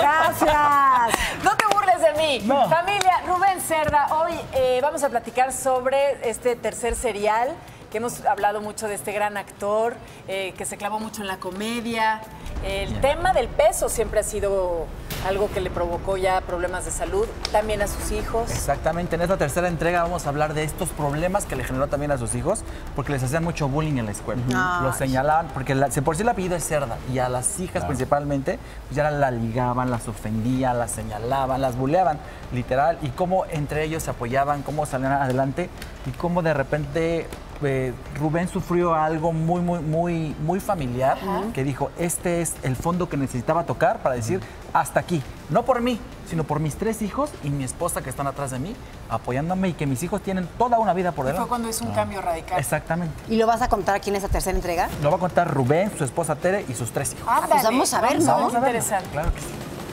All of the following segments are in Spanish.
Gracias. No te burles de mí. No. Familia, Rubén Cerda, hoy vamos a platicar sobre este tercer serial, que hemos hablado mucho de este gran actor, que se clavó mucho en la comedia. El tema del peso siempre ha sido algo que le provocó ya problemas de salud, también a sus hijos. Exactamente, en esta tercera entrega vamos a hablar de estos problemas que le generó también a sus hijos, porque les hacían mucho bullying en la escuela. Los señalaban, porque por sí el apellido es Cerda, y a las hijas principalmente, pues ya la ligaban, las ofendían, las señalaban, las bulleaban, literal, y cómo entre ellos se apoyaban, cómo salían adelante, y cómo de repente Rubén sufrió algo muy familiar, que dijo, este es el fondo que necesitaba tocar para decir, hasta aquí, no por mí, sino por mis 3 hijos y mi esposa que están atrás de mí, apoyándome, y que mis hijos tienen toda una vida por delante. Fue cuando hizo un cambio radical. Exactamente. ¿Y lo vas a contar aquí en esa tercera entrega? Lo va a contar Rubén, su esposa Tere y sus 3 hijos. Pues vamos a ver, ¿no? Vamos a ver. Interesante. Claro que sí.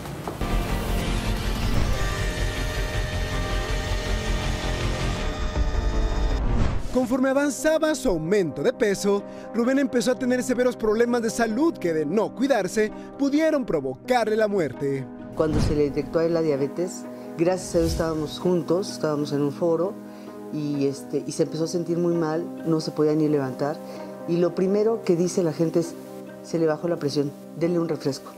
Conforme avanzaba su aumento de peso, Rubén empezó a tener severos problemas de salud que, de no cuidarse, pudieron provocarle la muerte. Cuando se le detectó a él la diabetes, gracias a Dios estábamos juntos, estábamos en un foro y se empezó a sentir muy mal, no se podía ni levantar. Y lo primero que dice la gente es, se le bajó la presión, denle un refresco.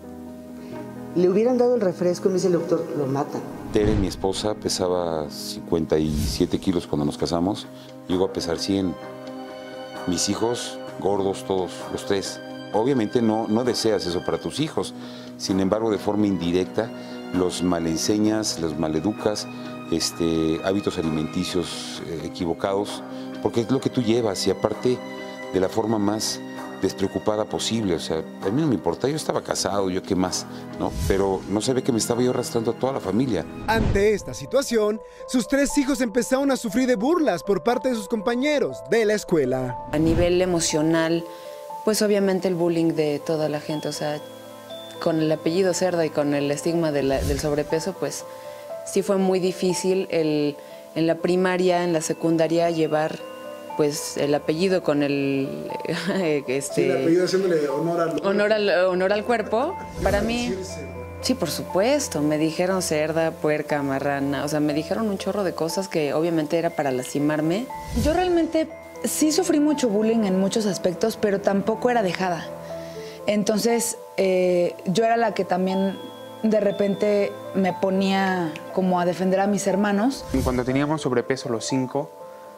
Le hubieran dado el refresco y me dice el doctor, lo matan. Tere, mi esposa, pesaba 57 kilos cuando nos casamos, llegó a pesar 100. Mis hijos, gordos todos, los 3. Obviamente no deseas eso para tus hijos, sin embargo, de forma indirecta, los malenseñas, los maleducas, hábitos alimenticios equivocados, porque es lo que tú llevas, y aparte de la forma más despreocupada posible. O sea, a mí no me importa, yo estaba casado, yo qué más, ¿no? Pero no se ve que me estaba yo arrastrando a toda la familia. Ante esta situación, sus 3 hijos empezaron a sufrir de burlas por parte de sus compañeros de la escuela. A nivel emocional, pues obviamente el bullying de toda la gente, o sea, con el apellido Cerda y con el estigma del sobrepeso, pues sí fue muy difícil en la primaria, en la secundaria, llevar pues el apellido con el Sí, el apellido haciéndole honor al cuerpo. Para mí, sí, por supuesto, me dijeron cerda, puerca, marrana, o sea, me dijeron un chorro de cosas que obviamente era para lastimarme. Yo realmente sí sufrí mucho bullying en muchos aspectos, pero tampoco era dejada. Entonces, yo era la que también de repente me ponía como a defender a mis hermanos. Cuando teníamos sobrepeso los 5,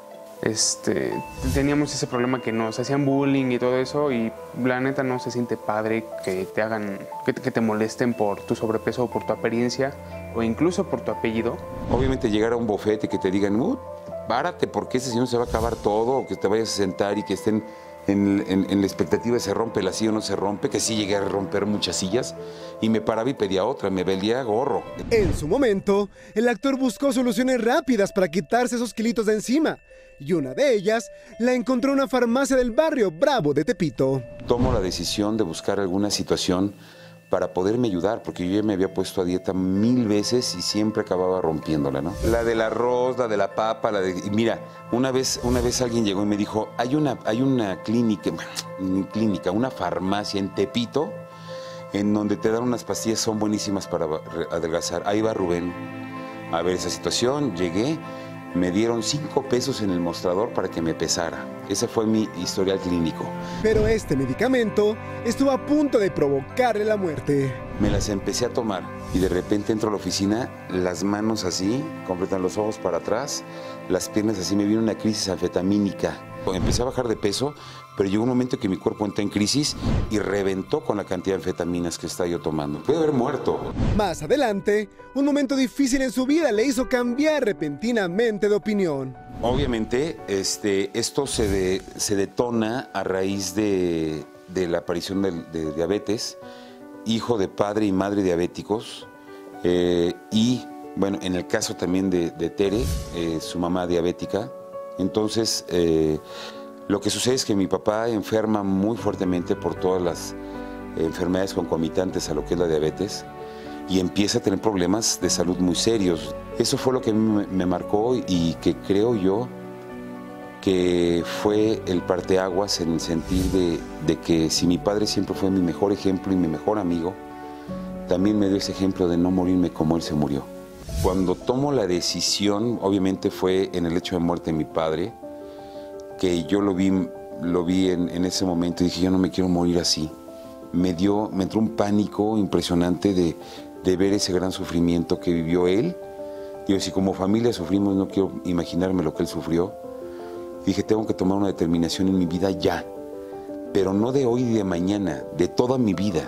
teníamos ese problema que nos hacían bullying y todo eso, y la neta no se siente padre que te hagan, que te molesten por tu sobrepeso o por tu apariencia o incluso por tu apellido. Obviamente llegar a un bufete y que te digan, párate porque ese señor se va a acabar todo, o que te vayas a sentar y que estén en la expectativa de se rompe la silla o no se rompe, que sí llegué a romper muchas sillas, y me paraba y pedía otra, me valía gorro. En su momento, el actor buscó soluciones rápidas para quitarse esos kilitos de encima, y una de ellas la encontró en una farmacia del barrio Bravo de Tepito. Tomo la decisión de buscar alguna situación para poderme ayudar, porque yo ya me había puesto a dieta 1000 veces y siempre acababa rompiéndola, ¿no? La del arroz, la de la papa, y mira, una vez alguien llegó y me dijo, hay una clínica, una farmacia en Tepito, en donde te dan unas pastillas, son buenísimas para adelgazar. Ahí va Rubén a ver esa situación, llegué, me dieron 5 pesos en el mostrador para que me pesara. Ese fue mi historial clínico. Pero este medicamento estuvo a punto de provocarle la muerte. Me las empecé a tomar y de repente entro a la oficina, las manos así, completan los ojos para atrás, las piernas así, me vino una crisis anfetamínica. Empecé a bajar de peso, pero llegó un momento que mi cuerpo entró en crisis y reventó con la cantidad de anfetaminas que estaba yo tomando. Pude haber muerto. Más adelante, un momento difícil en su vida le hizo cambiar repentinamente de opinión. Obviamente, esto se detona a raíz de la aparición de diabetes, hijo de padre y madre diabéticos, y, bueno, en el caso también de Tere, su mamá diabética. Entonces, lo que sucede es que mi papá enferma muy fuertemente por todas las enfermedades concomitantes a lo que es la diabetes, y empieza a tener problemas de salud muy serios. Eso fue lo que a mí me marcó, y que creo yo que fue el parteaguas en el sentido de que si mi padre siempre fue mi mejor ejemplo y mi mejor amigo, también me dio ese ejemplo de no morirme como él se murió. Cuando tomo la decisión, obviamente fue en el hecho de muerte de mi padre, que yo lo vi en ese momento y dije, yo no me quiero morir así. Me entró un pánico impresionante de ver ese gran sufrimiento que vivió él. Digo, si como familia sufrimos, no quiero imaginarme lo que él sufrió. Dije, tengo que tomar una determinación en mi vida ya, pero no de hoy y de mañana, de toda mi vida.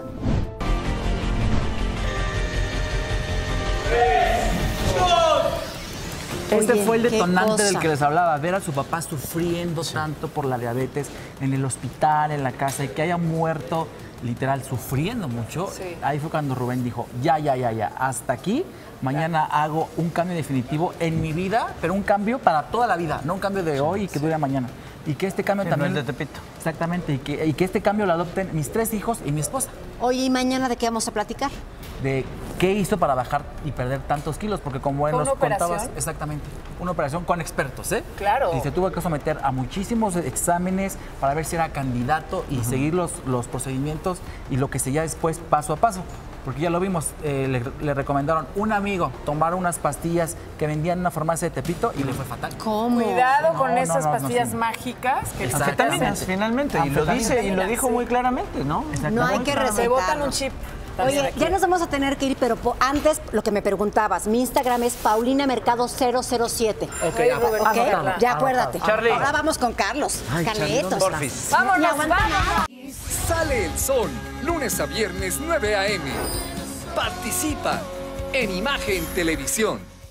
Este Oye, fue el qué detonante del cosa. que les hablaba, ver a su papá sufriendo tanto por la diabetes en el hospital, en la casa, y que haya muerto literal sufriendo mucho. Sí. Ahí fue cuando Rubén dijo, ya, hasta aquí, mañana hago un cambio definitivo en mi vida, pero un cambio para toda la vida, no un cambio de hoy y que dure mañana. Y que este cambio también... No el de Tepito. Exactamente, y que este cambio lo adopten mis 3 hijos y mi esposa. Oye, ¿y mañana de qué vamos a platicar? De qué hizo para bajar y perder tantos kilos, porque como él ¿Fue nos una operación? contabas, exactamente, una operación con expertos, ¿eh? Claro. Y se tuvo que someter a muchísimos exámenes para ver si era candidato y seguir los procedimientos y lo que seguía después paso a paso. Porque ya lo vimos, le recomendaron un amigo tomar unas pastillas que vendían en una farmacia de Tepito y le fue fatal. ¿Cómo? Cuidado No, con no, esas no, no, pastillas sí. mágicas que les Anfetaminas, finalmente. Y lo dice, y lo dijo muy claramente, ¿no? No hay que Se recetarlo. botan un chip. también Oye, aquí. ya nos vamos a tener que ir, pero antes lo que me preguntabas, mi Instagram es paulinamercado007. Ok, Ay, Rubén, ¿Ok? anótalo. Ya acuérdate. Charlie. Ahora vamos con Carlos. Carlitos. Porfis. Vámonos, aguanta vámonos. Sale el sol, lunes a viernes 9 a.m. Participa en Imagen Televisión.